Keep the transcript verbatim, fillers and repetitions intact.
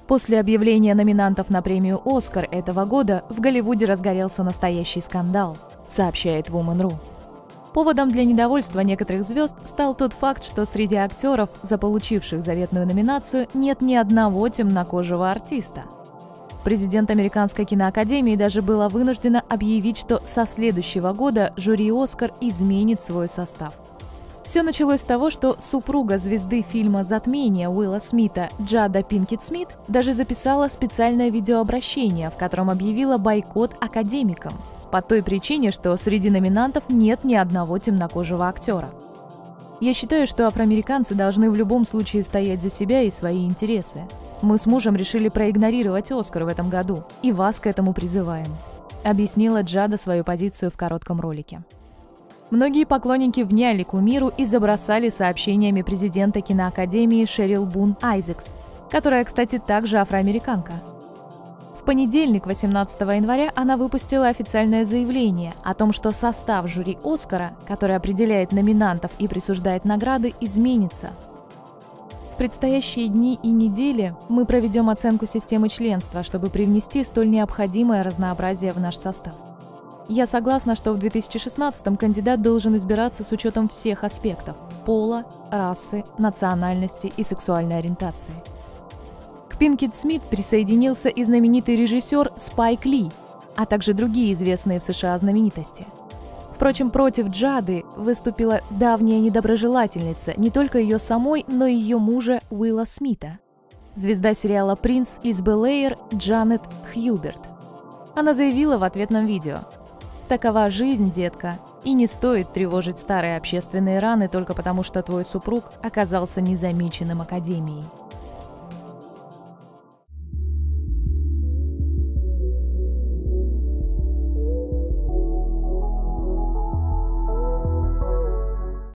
После объявления номинантов на премию «Оскар» этого года в Голливуде разгорелся настоящий скандал, сообщает вумен точка ру. Поводом для недовольства некоторых звезд стал тот факт, что среди актеров, заполучивших заветную номинацию, нет ни одного темнокожего артиста. Президент Американской киноакадемии даже была вынуждена объявить, что со следующего года жюри «Оскар» изменит свой состав. Все началось с того, что супруга звезды фильма «Затмение» Уилла Смита, Джада Пинкет Смит, даже записала специальное видеообращение, в котором объявила бойкот академикам, по той причине, что среди номинантов нет ни одного темнокожего актера. Я считаю, что афроамериканцы должны в любом случае стоять за себя и свои интересы. Мы с мужем решили проигнорировать «Оскар» в этом году, и вас к этому призываем, объяснила Джада свою позицию в коротком ролике. Многие поклонники вняли кумиру и забросали сообщениями президента киноакадемии Шерил Бун Айзекс, которая, кстати, также афроамериканка. В понедельник, восемнадцатого января, она выпустила официальное заявление о том, что состав жюри «Оскара», который определяет номинантов и присуждает награды, изменится. В предстоящие дни и недели мы проведем оценку системы членства, чтобы привнести столь необходимое разнообразие в наш состав. Я согласна, что в две тысячи шестнадцатом кандидат должен избираться с учетом всех аспектов – пола, расы, национальности и сексуальной ориентации. К Пинкет Смит присоединился и знаменитый режиссер Спайк Ли, а также другие известные в США знаменитости. Впрочем, против Джады выступила давняя недоброжелательница не только ее самой, но и ее мужа Уилла Смита, звезда сериала «Принц из Бел-Эйр» Джанет Хьюберт. Она заявила в ответном видео: «Такова жизнь, детка, и не стоит тревожить старые общественные раны только потому, что твой супруг оказался незамеченным Академией».